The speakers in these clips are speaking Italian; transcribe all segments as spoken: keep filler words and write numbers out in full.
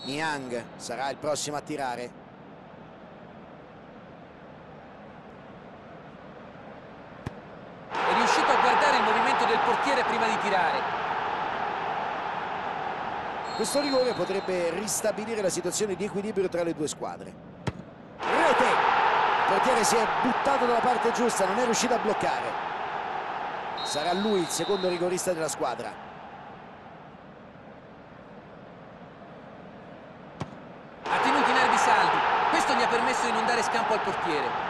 Niang sarà il prossimo a tirare. È riuscito a guardare il movimento del portiere prima di tirare. Questo rigore potrebbe ristabilire la situazione di equilibrio tra le due squadre. Rete! Il portiere si è buttato dalla parte giusta, non è riuscito a bloccare. Sarà lui il secondo rigorista della squadra. Ha tenuto i nervi saldi. Questo gli ha permesso di non dare scampo al portiere.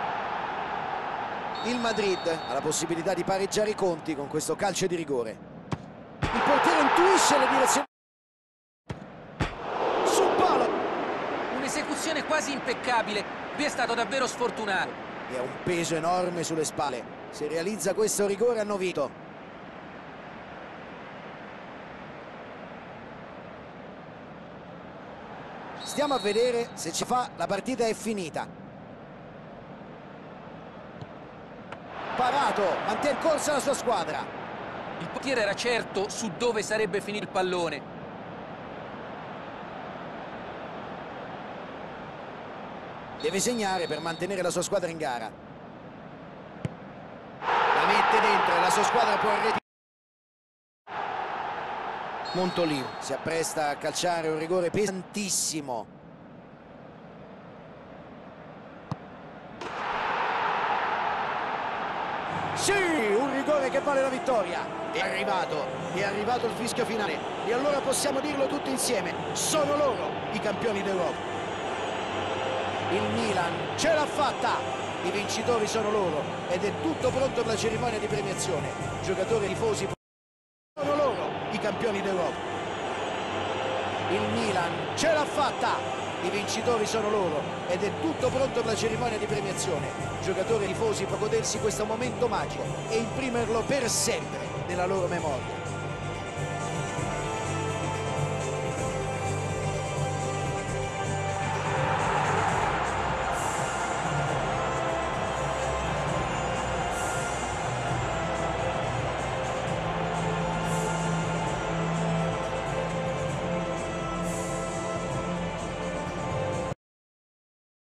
Il Madrid ha la possibilità di pareggiare i conti con questo calcio di rigore. Il portiere intuisce la direzione. Sul palo! Un'esecuzione quasi impeccabile. Qui è stato davvero sfortunato. E ha un peso enorme sulle spalle. Se realizza questo rigore hanno vinto. Stiamo a vedere se ci fa. La partita è finita. Parato, mantiene corsa la sua squadra. Il portiere era certo su dove sarebbe finito il pallone. Deve segnare per mantenere la sua squadra in gara. La mette dentro e la sua squadra può arretrare. Montolivo si appresta a calciare un rigore pesantissimo. Sì, un rigore che vale la vittoria. È arrivato, è arrivato il fischio finale. E allora possiamo dirlo tutti insieme. Sono loro i campioni d'Europa. Il Milan ce l'ha fatta. I vincitori sono loro. Ed è tutto pronto per la cerimonia di premiazione. Giocatori e tifosi. Sono loro i campioni d'Europa. Il Milan ce l'ha fatta. I vincitori sono loro ed è tutto pronto per la cerimonia di premiazione. Giocatori e tifosi può godersi questo momento magico e imprimerlo per sempre nella loro memoria.